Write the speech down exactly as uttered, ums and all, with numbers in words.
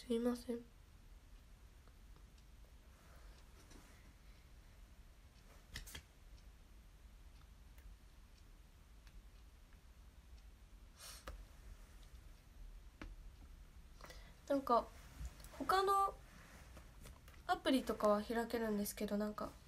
すいません。なんか他のアプリとかは開けるんですけど、なんか